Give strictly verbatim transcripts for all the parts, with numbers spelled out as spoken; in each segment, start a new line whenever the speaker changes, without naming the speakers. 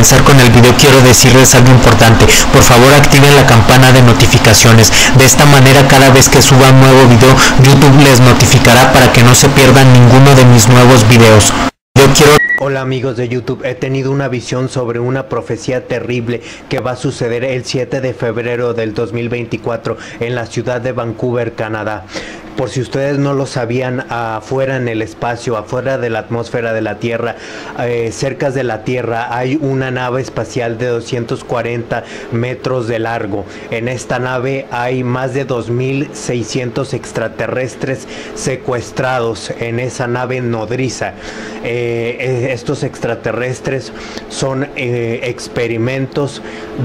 comenzar con el video quiero decirles algo importante. Por favor activen la campana de notificaciones. De esta manera cada vez que suba un nuevo video, YouTube les notificará para que no se pierdan ninguno de mis nuevos videos. Yo quiero... Hola amigos de YouTube, he tenido una visión sobre una profecía terrible que va a suceder el siete de febrero del dos mil veinticuatro en la ciudad de Vancouver, Canadá. Por si ustedes no lo sabían, afuera en el espacio, afuera de la atmósfera de la Tierra, eh, cerca de la Tierra, hay una nave espacial de doscientos cuarenta metros de largo. En esta nave hay más de dos mil seiscientos extraterrestres secuestrados en esa nave nodriza. Eh, estos extraterrestres son eh, experimentos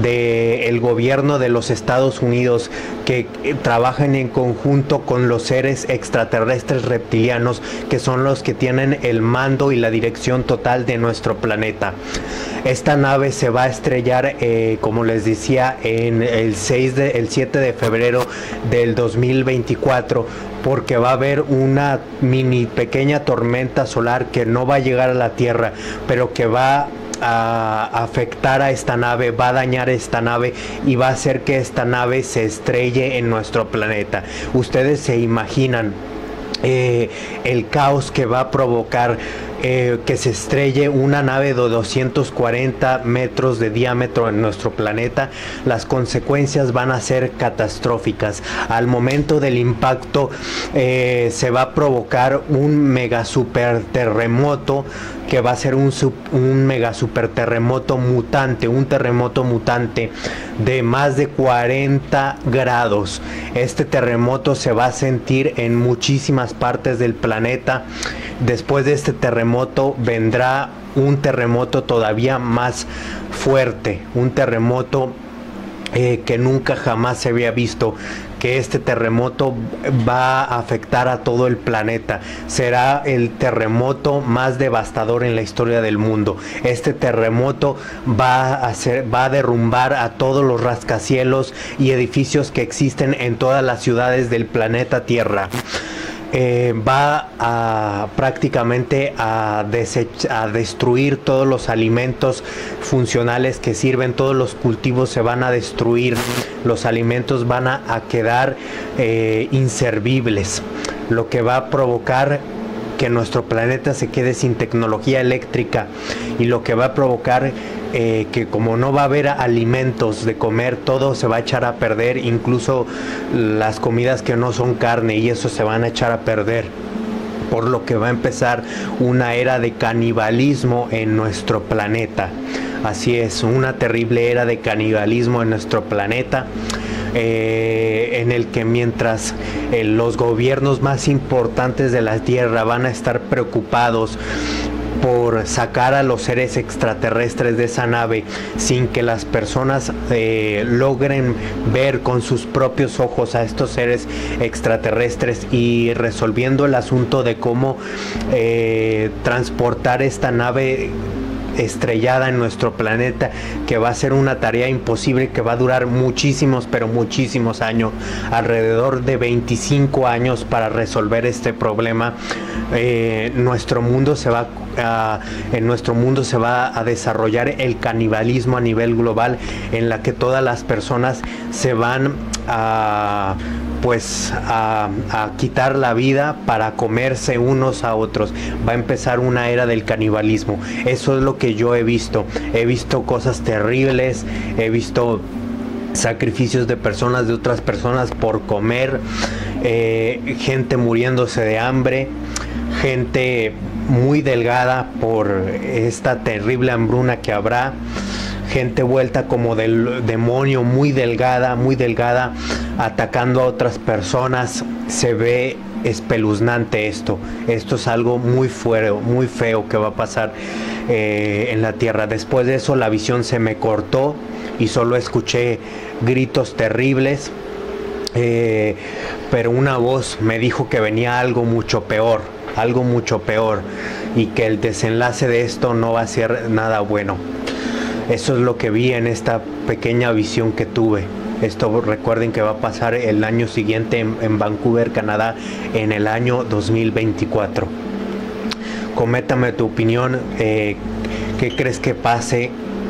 del gobierno de los Estados Unidos que eh, trabajan en conjunto con los seres extraterrestres reptilianos, que son los que tienen el mando y la dirección total de nuestro planeta. Esta nave se va a estrellar, eh, como les decía, en el, seis de, el siete de febrero del dos mil veinticuatro, porque va a haber una mini pequeña tormenta solar que no va a llegar a la Tierra, pero que va a afectar a esta nave, va a dañar esta nave y va a hacer que esta nave se estrelle en nuestro planeta. Ustedes se imaginan eh, el caos que va a provocar eh, que se estrelle una nave de doscientos cuarenta metros de diámetro en nuestro planeta. Las consecuencias van a ser catastróficas. Al momento del impacto eh, se va a provocar un mega super terremoto, que va a ser un, sub, un mega super terremoto mutante, un terremoto mutante de más de cuarenta grados. Este terremoto se va a sentir en muchísimas partes del planeta. Después de este terremoto vendrá un terremoto todavía más fuerte, un terremoto eh, que nunca jamás se había visto. Que este terremoto va a afectar a todo el planeta. Será el terremoto más devastador en la historia del mundo. Este terremoto va a hacer, va a derrumbar a todos los rascacielos y edificios que existen en todas las ciudades del planeta Tierra. Eh, va a prácticamente a, a destruir todos los alimentos funcionales que sirven, todos los cultivos se van a destruir, los alimentos van a, a quedar eh, inservibles, lo que va a provocar que nuestro planeta se quede sin tecnología eléctrica y lo que va a provocar Eh, que como no va a haber alimentos de comer, todo se va a echar a perder, incluso las comidas que no son carne, y eso se van a echar a perder, por lo que va a empezar una era de canibalismo en nuestro planeta. Así es, una terrible era de canibalismo en nuestro planeta, eh, en el que mientras eh, los gobiernos más importantes de la Tierra van a estar preocupados por sacar a los seres extraterrestres de esa nave sin que las personas eh, logren ver con sus propios ojos a estos seres extraterrestres, y resolviendo el asunto de cómo eh, transportar esta nave estrellada en nuestro planeta, que va a ser una tarea imposible, que va a durar muchísimos pero muchísimos años, alrededor de veinticinco años para resolver este problema. Eh, nuestro mundo se va a, en nuestro mundo se va a desarrollar el canibalismo a nivel global, en la que todas las personas se van a pues a, a quitar la vida para comerse unos a otros. Va a empezar una era del canibalismo. Eso es lo que yo he visto. He visto cosas terribles, he visto sacrificios de personas, de otras personas por comer, eh, gente muriéndose de hambre, gente muy delgada por esta terrible hambruna que habrá, gente vuelta como del demonio, muy delgada, muy delgada, atacando a otras personas. Se ve espeluznante esto. Esto es algo muy feo, muy feo que va a pasar eh, en la Tierra. Después de eso la visión se me cortó y solo escuché gritos terribles, eh, pero una voz me dijo que venía algo mucho peor, algo mucho peor, y que el desenlace de esto no va a ser nada bueno. Eso es lo que vi en esta pequeña visión que tuve. Esto recuerden que va a pasar el año siguiente en, en Vancouver, Canadá, en el año dos mil veinticuatro. Coméntame tu opinión, eh, ¿qué crees que pase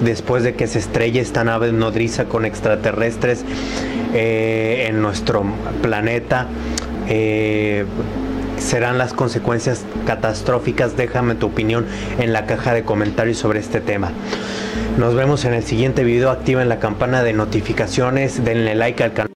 después de que se estrelle esta nave nodriza con extraterrestres eh, en nuestro planeta. Eh, serán las consecuencias catastróficas. Déjame tu opinión en la caja de comentarios sobre este tema. Nos vemos en el siguiente video. Activen la campana de notificaciones, denle like al canal.